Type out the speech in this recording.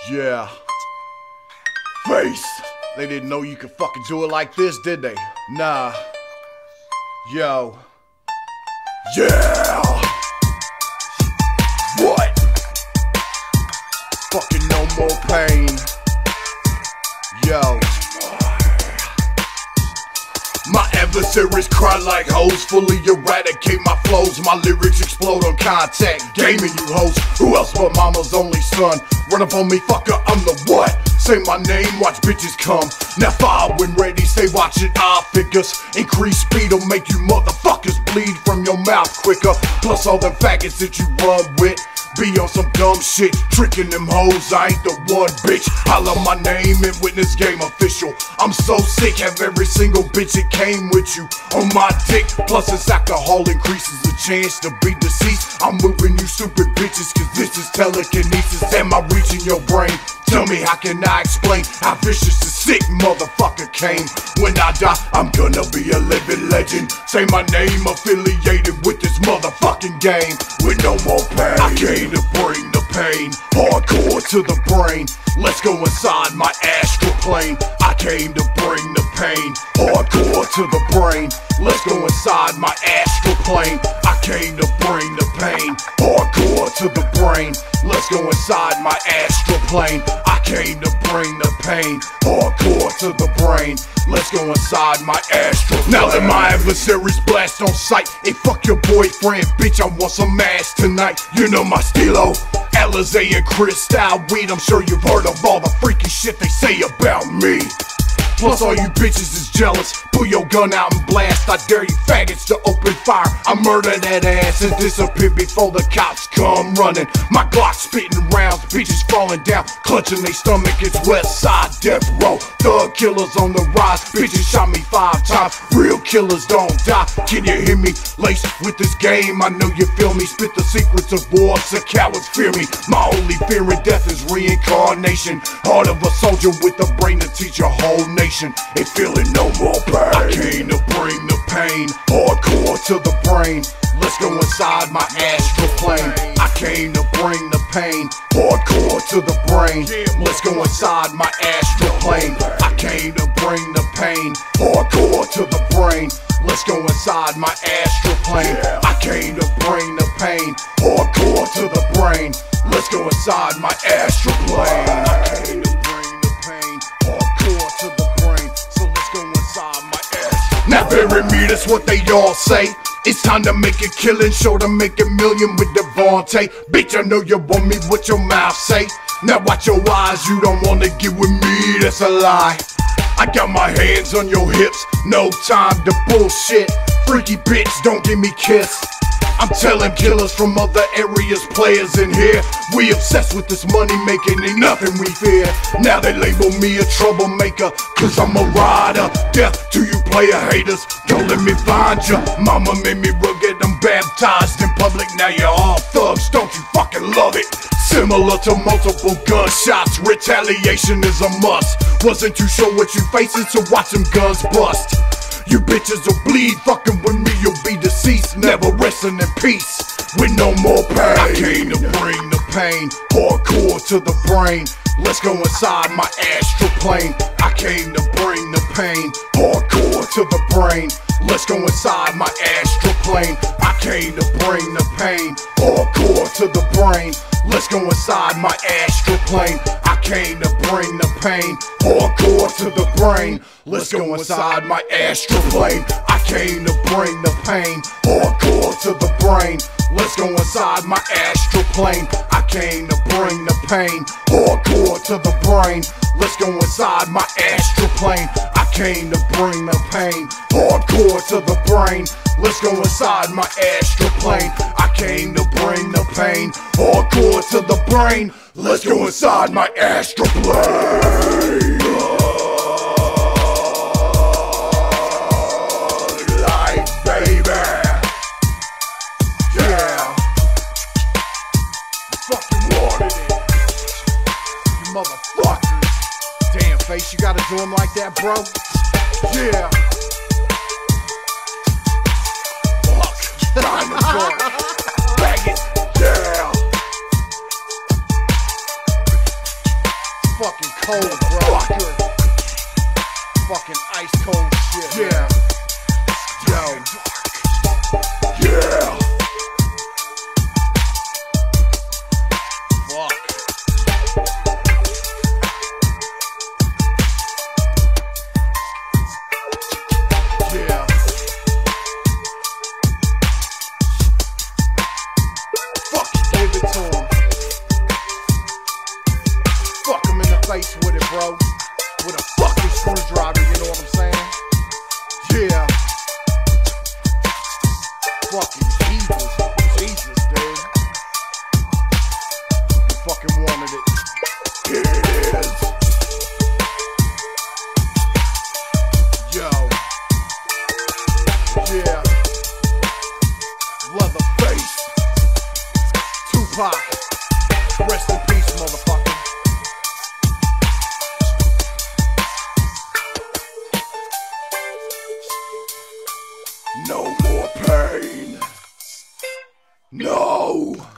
Yeah. Face. They didn't know you could fucking do it like this, did they? Nah. Yo. Yeah. What? Fucking no more pain. Yo. My adversaries cry like hoes, fully eradicate my flows. My lyrics explode on contact, gaming you hoes. Who else but mama's only son? Run up on me, fucker, I'm the what? Say my name, watch bitches come. Now fire when ready, stay watching eye figures. Increase speed'll make you motherfuckers bleed from your mouth quicker. Plus all them faggots that you run with be on some dumb shit, tricking them hoes, I ain't the one, bitch. Holla my name and witness game official. I'm so sick, have every single bitch that came with you on my dick. Plus this alcohol increases the chance to be deceased. I'm moving you stupid bitches, cause this is telekinesis. Am I reaching your brain? Tell me, how can I explain how vicious the sick motherfucker came? When I die, I'm gonna be a living legend. Say my name affiliated with this motherfucking game. With no more pain, I came to bring the pain, hardcore to the brain. Let's go inside my astral plane. I came to bring the pain, hardcore to the brain. Let's go inside my astral plane. I came to bring the pain, hardcore to the brain. Let's go inside my astral plane. I came to bring the pain, hardcore to the brain. Let's go inside my astral plane. Now that my adversaries blast on sight, hey fuck your boyfriend, bitch, I want some ass tonight. You know my stilo, Alizé and Chris style weed. I'm sure you've heard of all the freaky shit they say about me. Plus all you bitches is jealous. Pull your gun out and blast. I dare you faggots to open fire. I murder that ass and disappear before the cops come running. My Glock spitting rounds, bitches falling down, clutching their stomach. It's West Side Death Row. Thug killers on the rise. Bitches shot me 5 times. Real killers don't die. Can you hear me? Laced with this game, I know you feel me. Spit the secrets of war so cowards fear me. My only fear in death is reincarnation. Heart of a soldier with a brain to teach a whole nation. Ain't feeling no more pain. I came to bring the pain, hardcore to the brain. Let's go inside my astral plane. I came to bring the pain, hardcore to the brain. Let's go inside my astral plane. I came to bring the pain, hardcore to the brain. Let's go inside my astral plane. I came to bring the pain, hardcore to the brain. Let's go inside my astral plane. I came to bring the pain, hardcore to the brain. So let's go inside my astral plane. Now bury me, that's what they all say. It's time to make a killing, sure to make a million with Devontae. Bitch, I know you want me, what your mouth say. Now watch your eyes, you don't wanna get with me, that's a lie. I got my hands on your hips, no time to bullshit. Freaky bitch, don't give me kiss. I'm telling killers from other areas, players in here. We obsessed with this money making, ain't nothing we fear. Now they label me a troublemaker, cause I'm a rider. Death to you player haters, don't let me find ya. Mama made me rugged, I'm baptized in public. Now you're all thugs, don't you fucking love it? Similar to multiple gunshots, retaliation is a must. Wasn't too sure what you facing, so watch them guns bust. You bitches will bleed, fucking with me you'll be deceased. Never resting in peace, with no more pain. I came to bring the pain, hardcore to the brain. Let's go inside my astral plane. I came to bring the pain, hardcore to the brain. Let's go inside my astral plane. I came to bring the pain, hardcore to the brain. Let's go inside my astral plane. I came to bring the pain, hardcore to the brain. Let's go inside my astral plane. I came to bring the pain, hardcore to the brain. Let's go inside my astral plane. I came to bring the pain, hardcore to the brain. Let's go inside my astral plane. I came to bring the pain, hardcore to the brain. Let's go inside my astral plane. I came to bring the pain, hardcore to the brain. Let's go inside my astral plane. Life, baby. Yeah. You fucking wanted it. You motherfuckers. Damn, Face, you gotta do them like that, bro? Yeah. Fuck. Bag it. Yeah. fucking cold, bro. Fucking ice cold shit. Yeah. Yo. Yeah. Fuck. Yeah. Fuck, give it to him. Fuck him in the face with it, bro. With a fucking screwdriver, you know what I'm saying? Yeah. Fucking Jesus, dude. You fucking wanted it. Here it is. Yo. Yeah. Leatherface. Tupac. Rest in peace, motherfucker. No more pain. No.